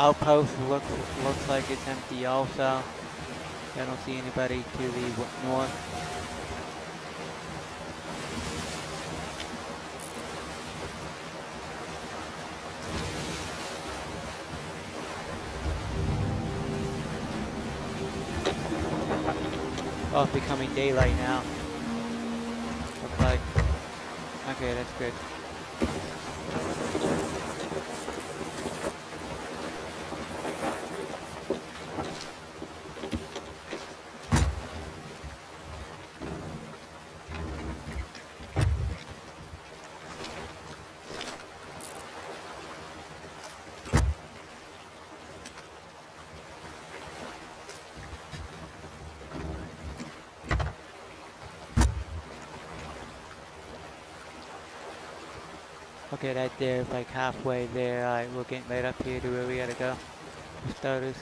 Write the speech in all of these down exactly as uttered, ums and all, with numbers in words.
outpost looks looks like it's empty also. I don't see anybody to the north. Oh, it's becoming daylight now. Looks like. Okay, that's good. Okay, right there, like halfway there. Alright, we're getting right up here to where we gotta go. For starters.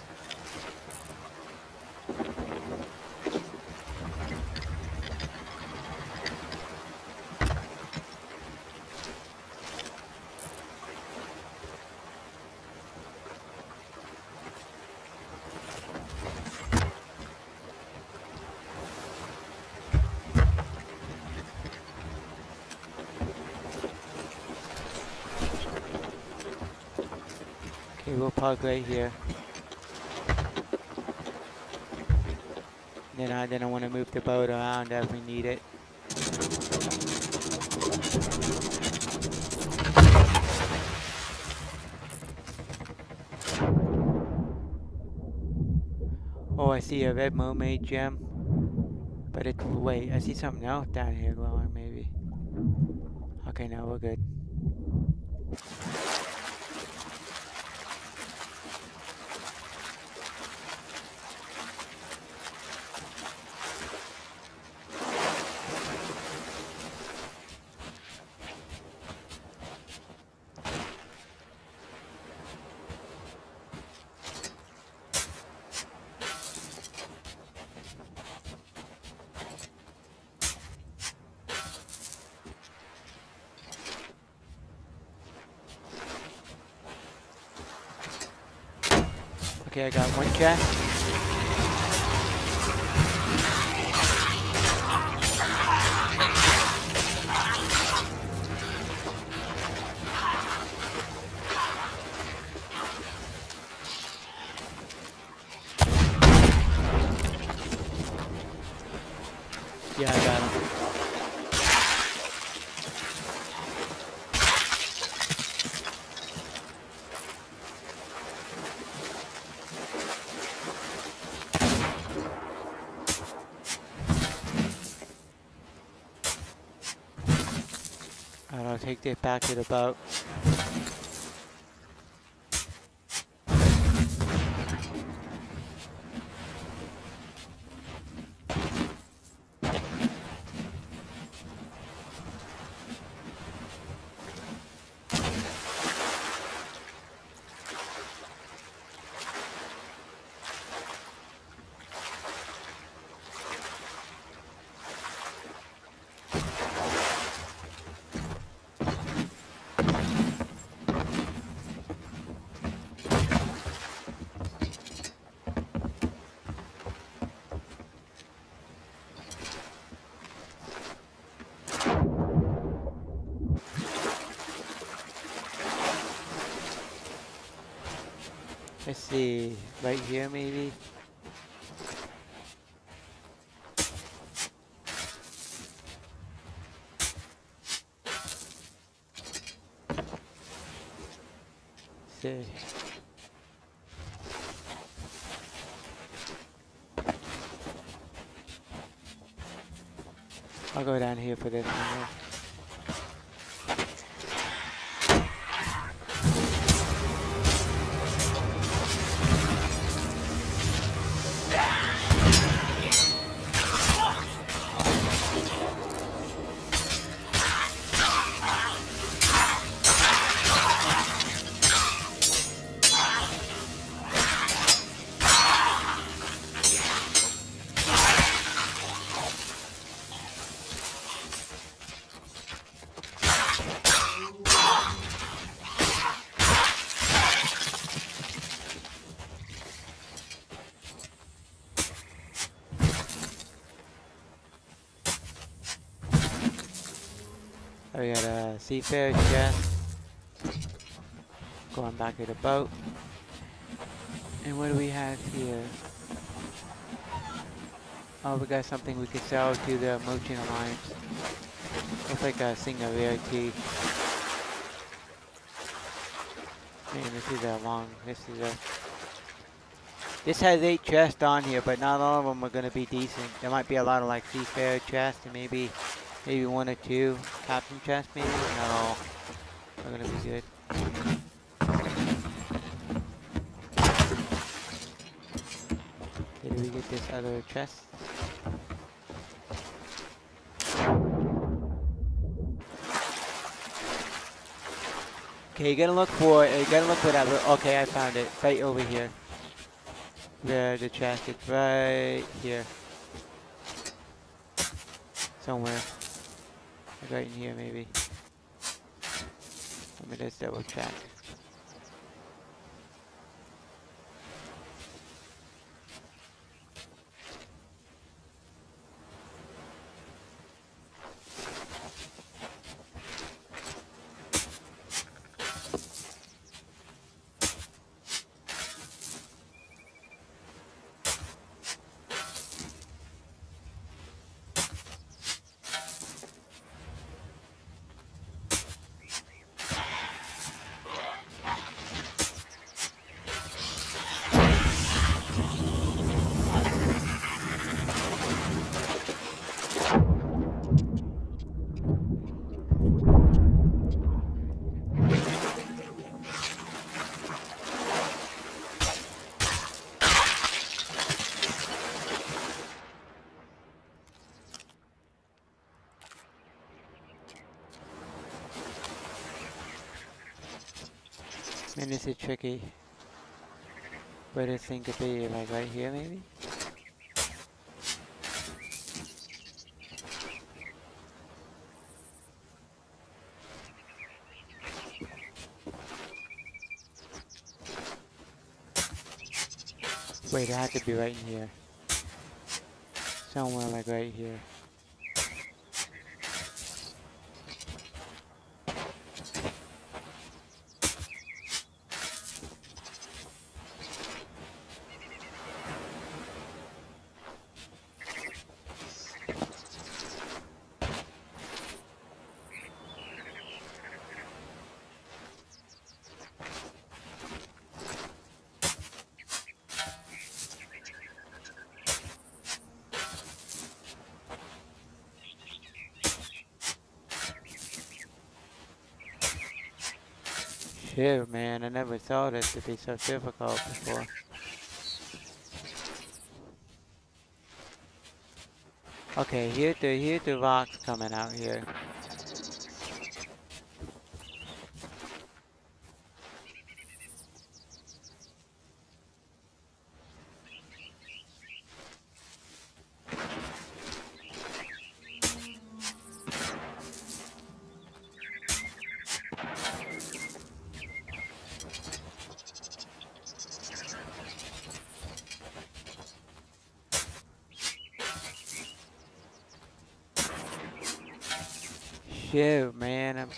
Okay, we'll park right here. Then I then I want to move the boat around as we need it. Oh, I see a red mermaid gem. But it's, wait, I see something else down here glowing maybe. Okay, now we're good. Okay, I got one chest. Yeah, I got him. Alright, I'll take this back to the boat. Let's see, right here maybe? Let's see. I'll go down here for this one. We got a seafarer chest. Going back to the boat. And what do we have here? Oh, we got something we could sell to the Merchant Alliance. Looks like a single rarity. Man, this is a long, this is a... This has eight chests on here, but not all of them are going to be decent. There might be a lot of like seafarer chests and maybe, maybe one or two captain chests maybe, but not all are going to be good. Did we get this other chest? Okay, you gotta look for it. You gotta look for that. Okay, I found it. Right over here. Where the chest is right here. Somewhere. Right in here, maybe. Let me just double check. And this is tricky. Where this thing could be, like right here maybe? Wait, it had to be right in here. Somewhere like right here. Shit, man, I never saw this to be so difficult before. Okay, here the here the rocks coming out here. Shoot, man, I'm...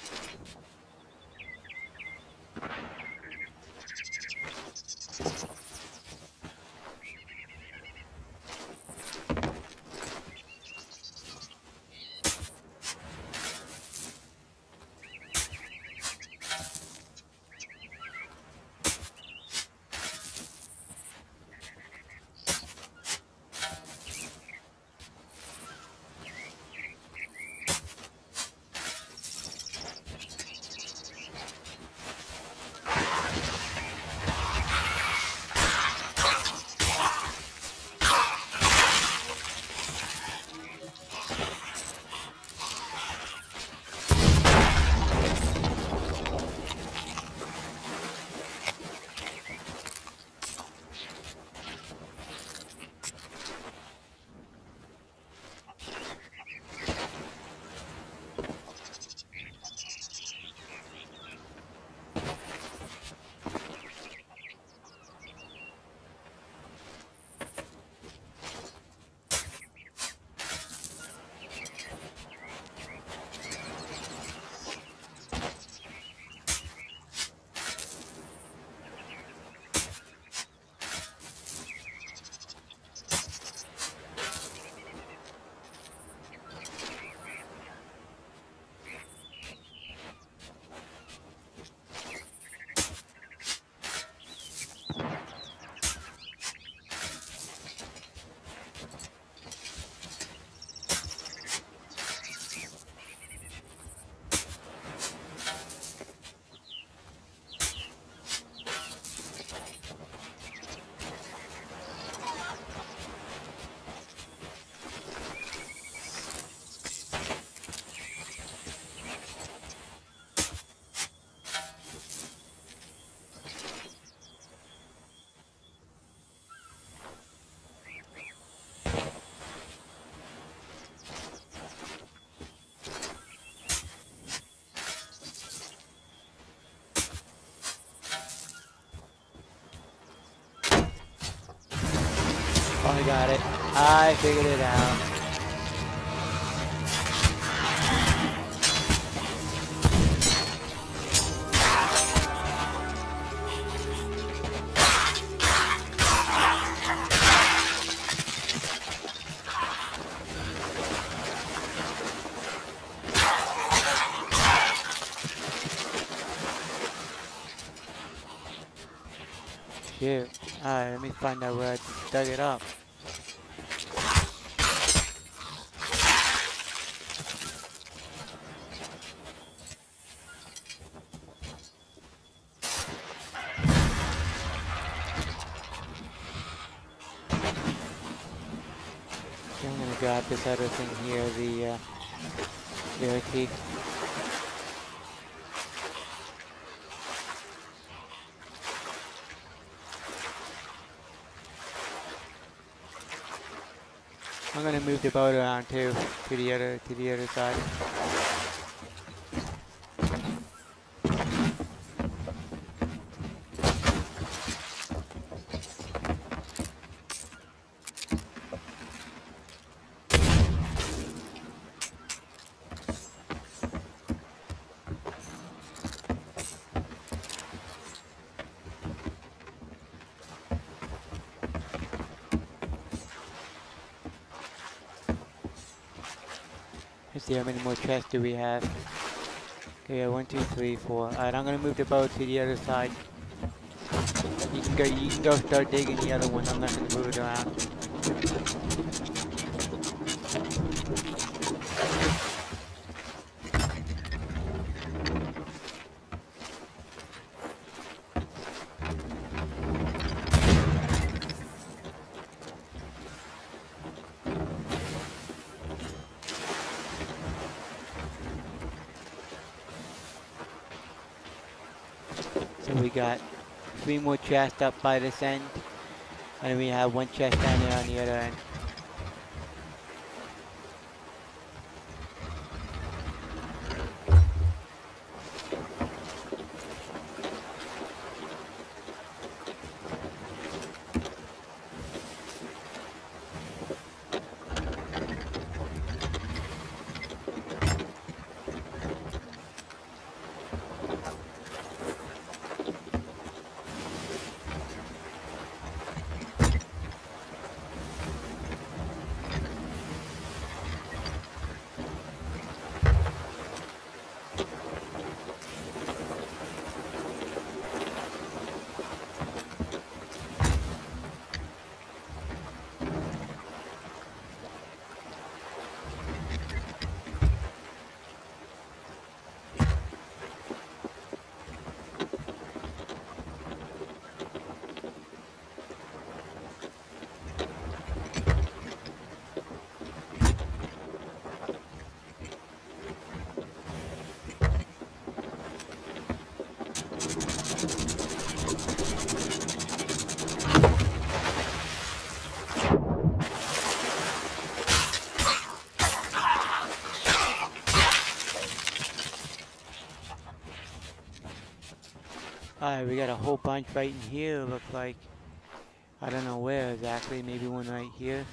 I got it. I figured it out. Shoot. Alright, let me find out where I dug it up. Okay, I'm gonna grab this other thing here, the uh, air key. I'm gonna move the boat around too, to the other to the other side. Let's see how many more chests do we have. Okay, yeah, one, two, three, four. Alright, I'm gonna move the boat to the other side. You can go you can go start digging the other one. I'm not gonna move it around. So we got three more chests up by this end, and we have one chest down there on the other end. Alright, we got a whole bunch right in here, looks like. I don't know where exactly, maybe one right here.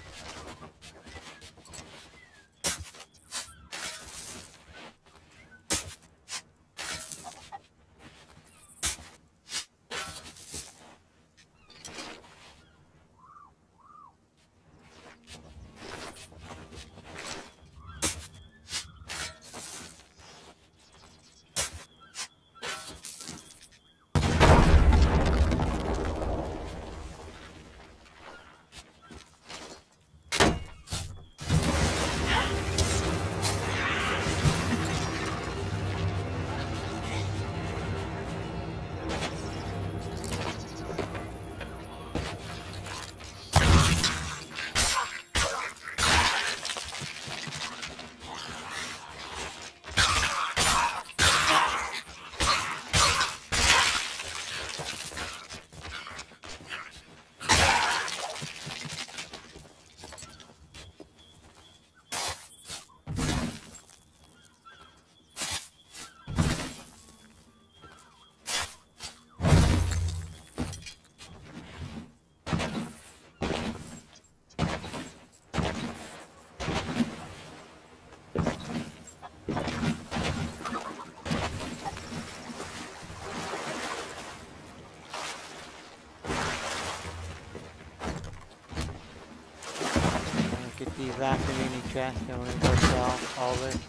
these last remaining chests, and we're gonna go sell all this.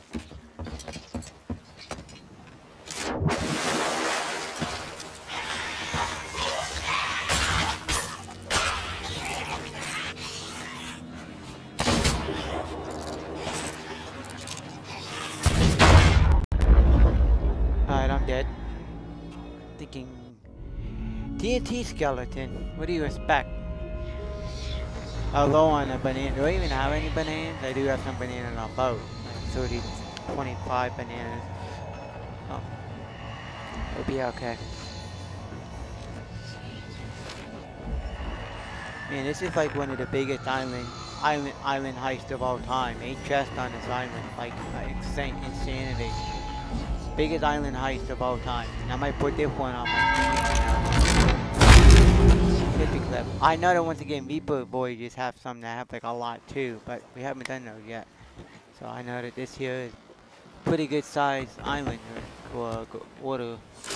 Alright, I'm dead. Thinking T N T skeleton. What do you expect? Oh, low on a banana. Do I even have any bananas? I do have some bananas on boat. Like thirty, twenty-five bananas. Oh, it'll be okay. Man, this is like one of the biggest island, island, island heists of all time. Eight chests on this island, like insane, insanity. Biggest island heist of all time. And I might put this one on my screen. Hit the clip. I know that once again, Reaper voyages have some that have like a lot too, but we haven't done those yet. So I know that this here is pretty good sized island for uh, water.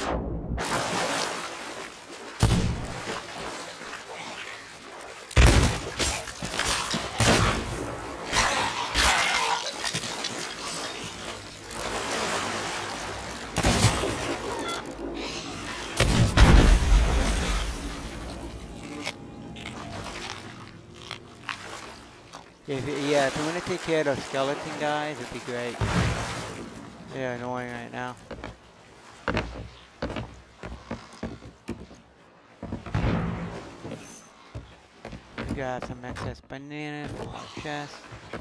If it, yeah, if you want to take care of those skeleton guys, it'd be great. They're annoying right now. We got some excess bananas in our chest.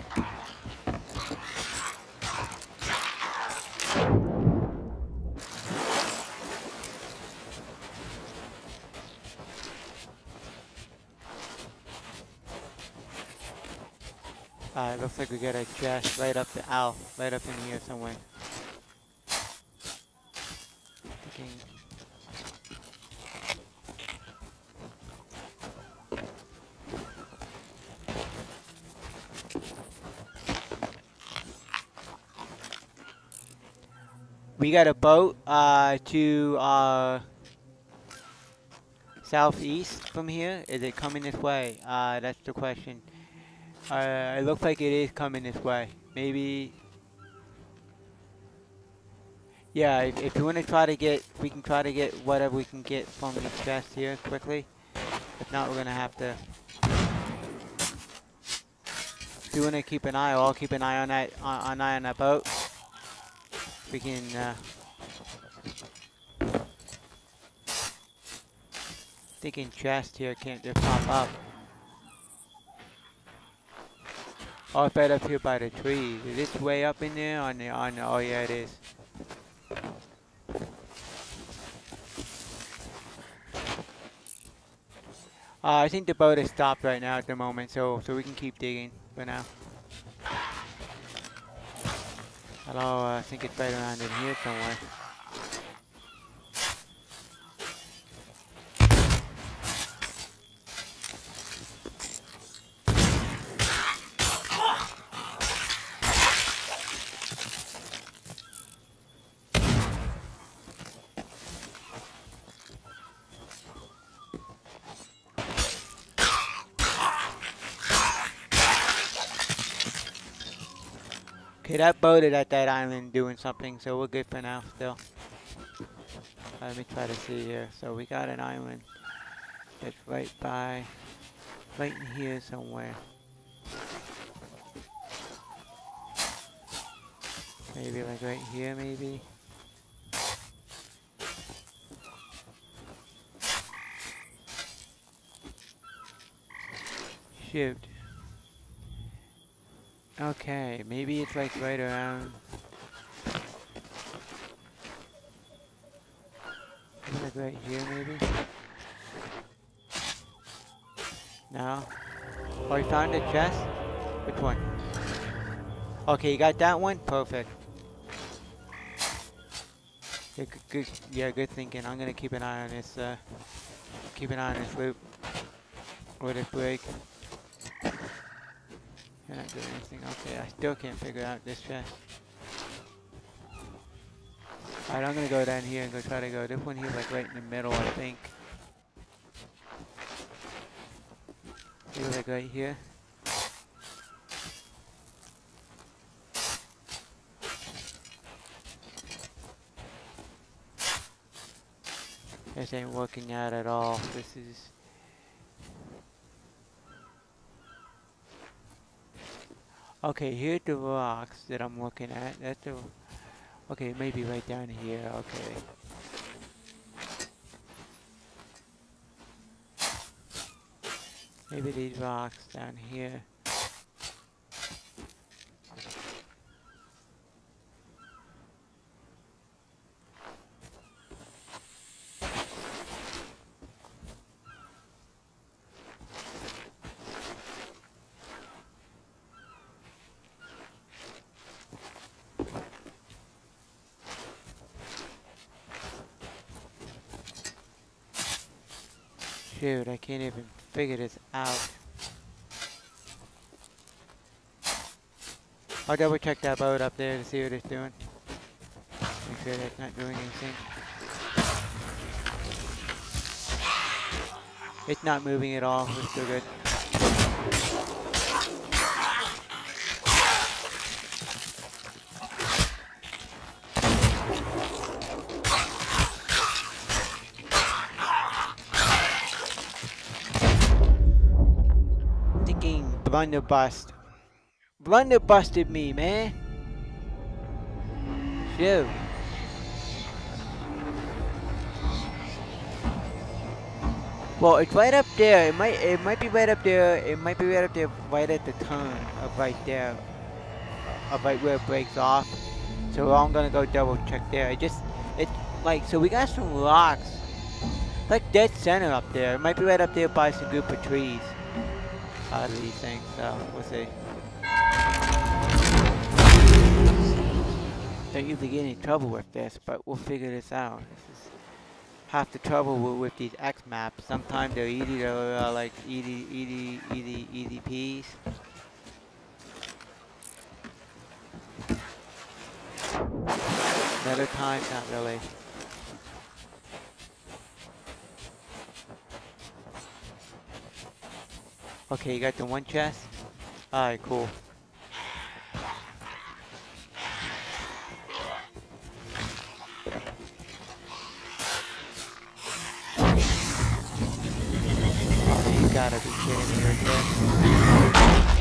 Alright, looks like we got a chest right up the owl, right up in here somewhere. Thinking. We got a boat uh, to uh, southeast from here. Is it coming this way? Uh, that's the question. Uh, it looks like it is coming this way. Maybe. Yeah, if, if you want to try to get, we can try to get whatever we can get from these chests here quickly. If not, we're going to have to. If you want to keep an eye, I'll keep an eye on that, on, an eye on that boat. We can. Uh, thinking chest here can't just pop up. Oh, it's right up here by the trees. Is this way up in there? On the, on the, oh yeah, it is. Uh, I think the boat is stopped right now at the moment, so so we can keep digging for now. Hello, uh, I think it's right around in here somewhere. Okay, that boat is at that island doing something, so we're good for now still. Let me try to see here. So we got an island that's right by, right in here somewhere. Maybe like right here, maybe. Shoot. Okay, maybe it's like right around. Like right here, maybe. No. Oh, you found a chest? Which one? Okay, you got that one? Perfect. Yeah, good, good, yeah, good thinking. I'm gonna keep an eye on this, uh, keep an eye on this loop. Or this break. You're not doing anything. Okay, I still can't figure out this chest. Alright, I'm gonna go down here and go try to go. This one here is like right in the middle, I think. Maybe like right here. This ain't working out at all. This is... Okay, here's the rocks that I'm looking at. That's the... Okay, maybe right down here. Okay. Maybe these rocks down here. Shoot, I can't even figure this out. I'll double check that boat up there to see what it's doing. Make sure that's not doing anything. It's not moving at all, we're still good. Thinking blunderbuss. Blunder busted me, man. Shoot. Well, it's right up there. It might it might be right up there. It might be right up there, right at the turn of right there, of right where it breaks off. So I'm gonna go double check there. I just it's like so we got some rocks, like dead center up there. It might be right up there by some group of trees. Out of these things, so we'll see. Don't usually get any trouble with this, but we'll figure this out. This is half the trouble with, with these X maps. Sometimes they're easy, they're uh, like easy, easy, easy, easy peas. Another time, not really. Okay, you got the one chest? Alright, cool. Oh, you gotta be kidding me right there.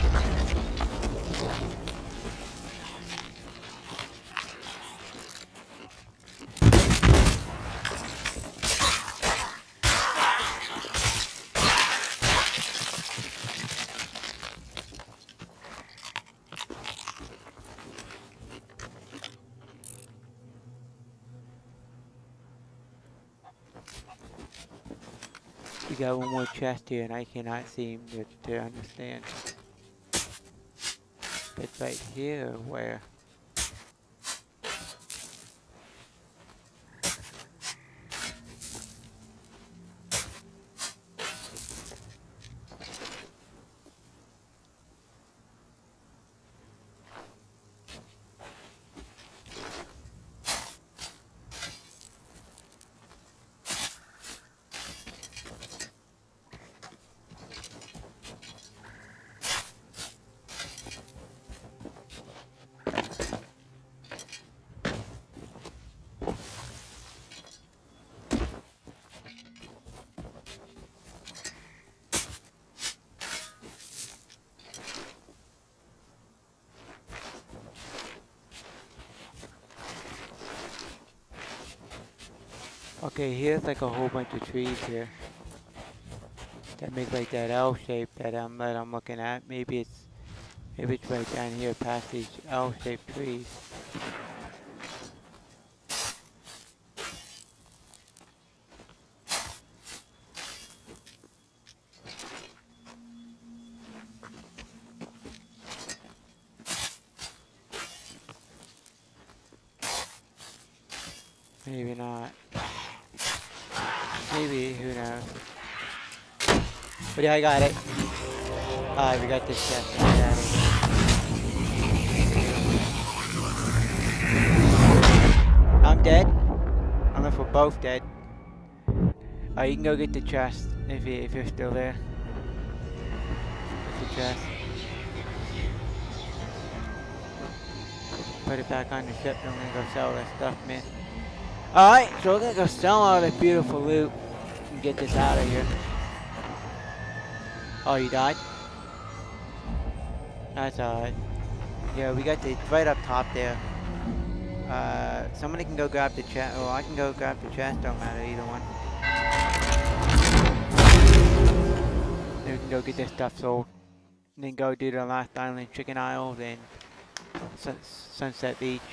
We got one more chest here and I cannot seem to, to understand. It's right here, where? Okay, here's like a whole bunch of trees here that make like that L shape that I'm that I'm looking at. Maybe it's maybe it's right down here past these L-shaped trees. Maybe not. Maybe, who knows. But yeah, I got it. Alright, we got this chest. Got it. I'm dead. I don't know if we're both dead. Oh, you can go get the chest if, you, if you're still there. Get the chest. Put it back on the ship. I'm gonna go sell that stuff, man. Alright, so we're gonna go sell all this beautiful loot and get this out of here. Oh, you died? That's alright. Yeah, we got the right up top there. Uh, somebody can go grab the chest. Oh, I can go grab the chest. Don't matter, either one. Then we can go get this stuff sold. And then go do the last island, Chicken Isles, and sun Sunset Beach.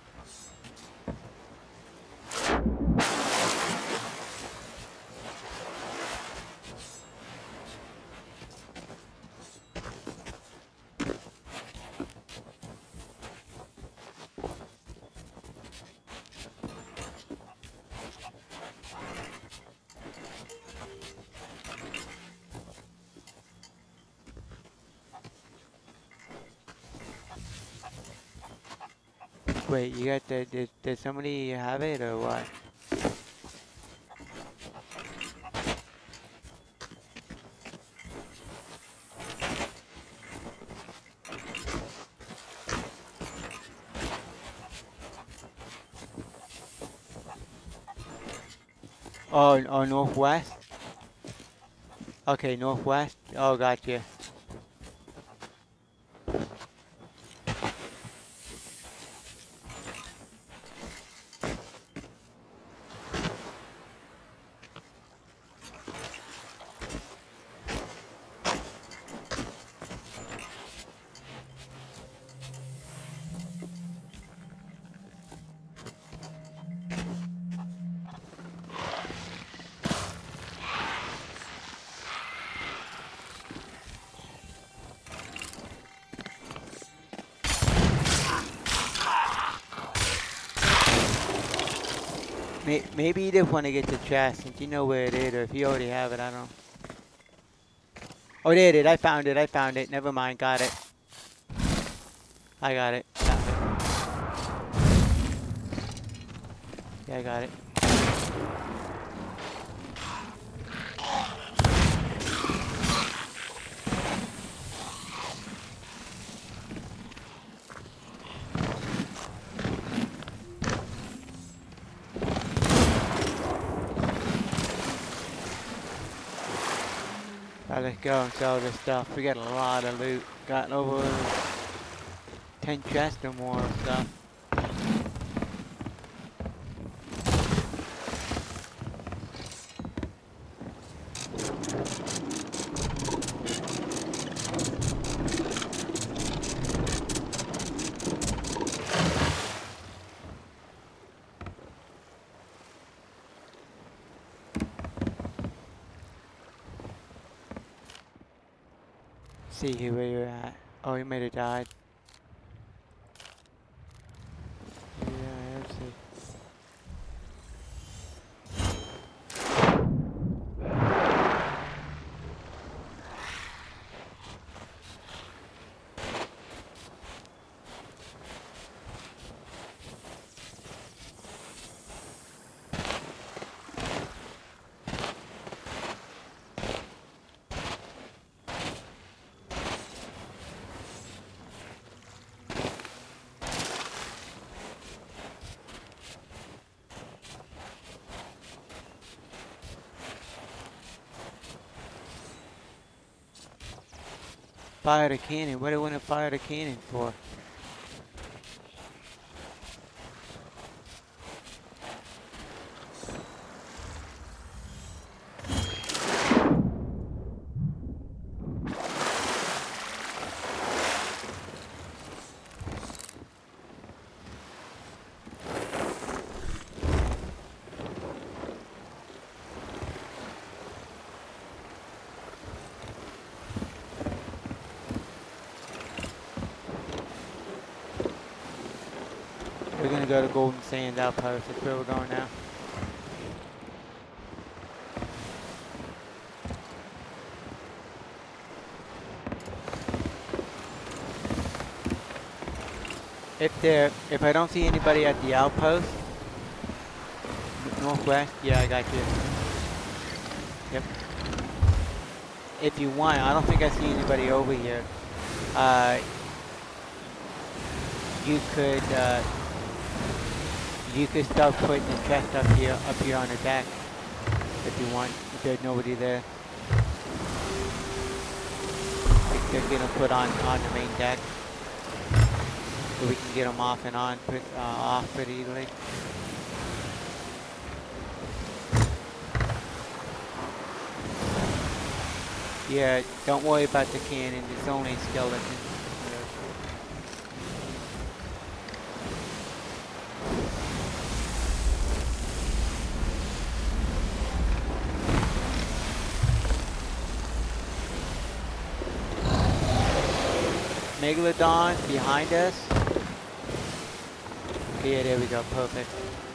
Wait, you got the, did, did somebody have it or what? Oh, oh, northwest? Okay, northwest? Oh, gotcha. Maybe you just want to get the chest since you know where it is, or if you already have it, I don't know. Oh, there it is. I found it. I found it. Never mind. Got it. I got it. Found it. Yeah, I got it. Right, let's go and sell this stuff. We got a lot of loot. Got over ten chests or more of stuff. See here where you're at. Oh, he might have died. Yeah, let's see. Fire the cannon. What do I want to fire the cannon for? We're gonna go to Golden Sand Outpost. That's where we're going now. If there, if I don't see anybody at the outpost, northwest, yeah, I got you. Yep. If you want, I don't think I see anybody over here. Uh, you could. Uh, You could start putting the chest up here, up here on the deck, if you want. If there's nobody there, they're gonna put on on the main deck, so we can get them off and on, put, uh, off pretty easily. Yeah, don't worry about the cannon. It's only skeleton. Megalodon behind us. Yeah, there we go. Perfect.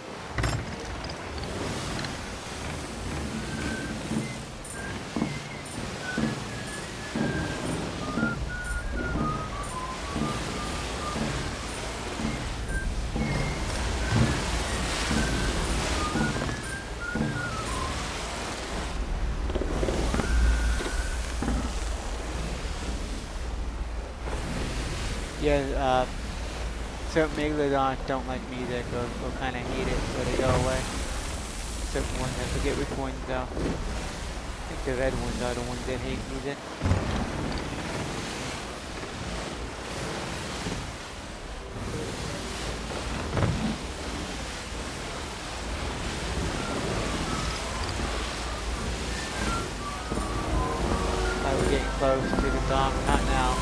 Yeah, uh, certain megalodons don't like music or, or kind of hate it, so they go away. Certain ones, I forget which ones though. I think the red ones are the ones that hate music. Alright, we're getting close to the dock, not now.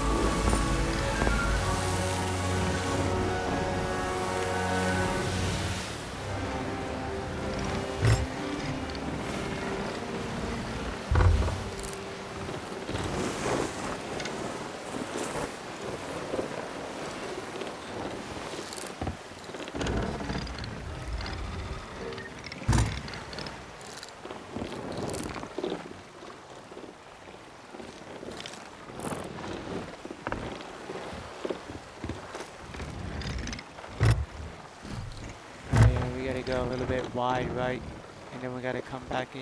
Go a little bit wide right, and then we gotta come back in.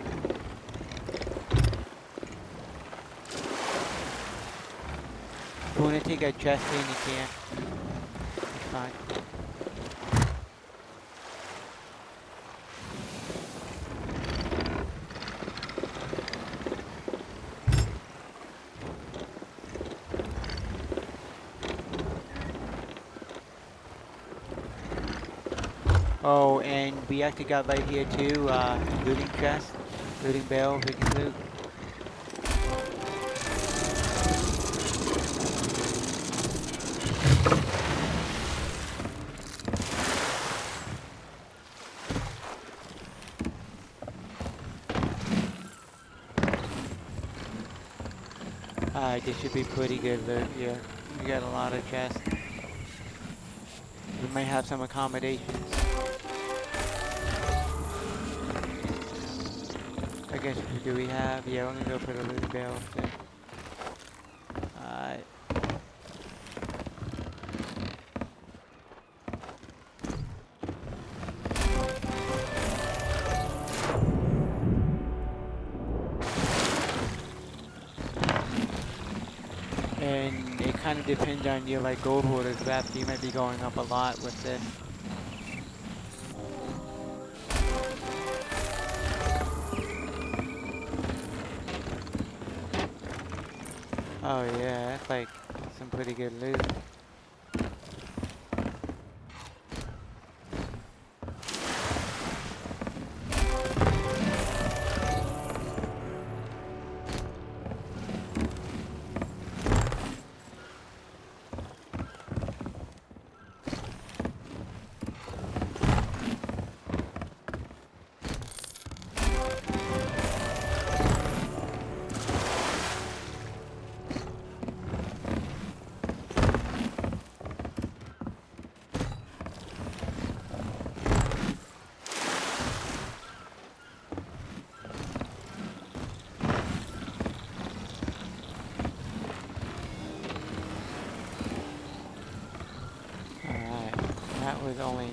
If you wanna take a chest in, you can. It's fine. Oh, and we actually got right here too, uh, looting chest, looting barrel, we can loot. Alright, this should be pretty good loot, yeah. We got a lot of chests. We might have some accommodations. I guess, who do we have? Yeah, we're gonna go for the loot barrel thing. Alright. And it kind of depends on your like gold hoarders left. You might be going up a lot with this. Oh yeah, that's like some pretty good loot. That was only...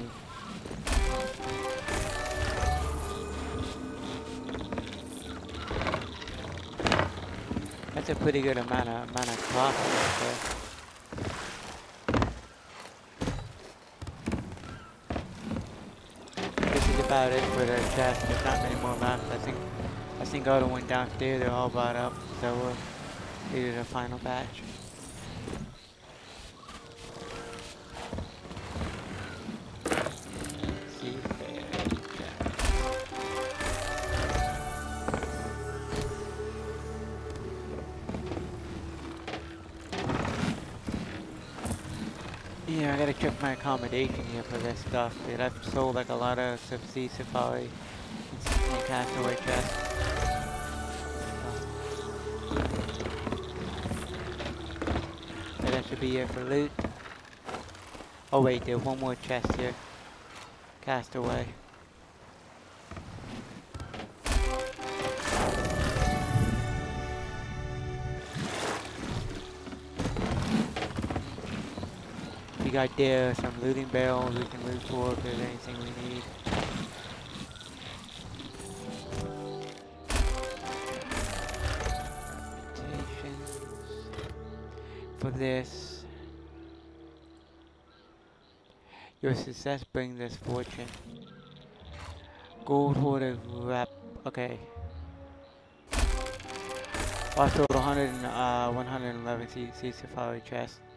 That's a pretty good amount of amount of cloth right there. about it for the chest. There's not many more left. I think I think all the one downstairs they're all bought up. So we'll do the final batch. Yeah, I gotta check my accommodation here for this stuff, dude. I've sold like a lot of Sea Safari and Castaway chests. So that should be it for loot. Oh wait, there's one more chest here. Castaway. We got there some looting barrels we can loot for if there's anything we need. Reputations. For this. Your success brings us fortune. Gold hoarded wrap. Okay. I sold one hundred, uh, one hundred eleven Sea Safari chests.